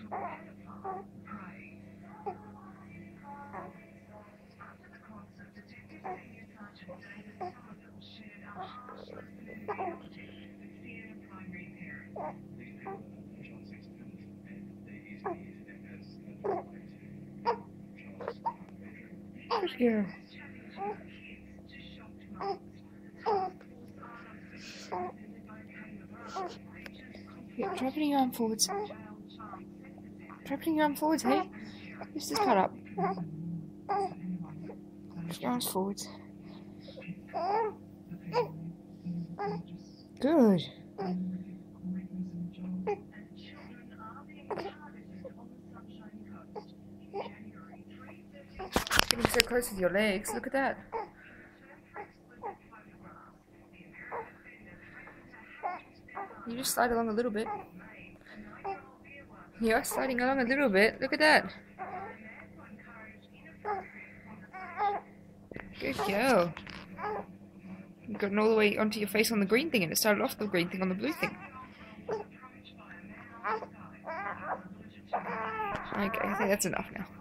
Good girl. Yeah, try putting your arm forwards. Try putting your arm forwards, hey? Lift this part up. Put your arms forwards. Good. Getting so close with your legs, look at that. You just slide along a little bit. You are sliding along a little bit, look at that. Good girl. You've gotten all the way onto your face on the green thing, and it started off the green thing on the blue thing. Okay, I think that's enough now.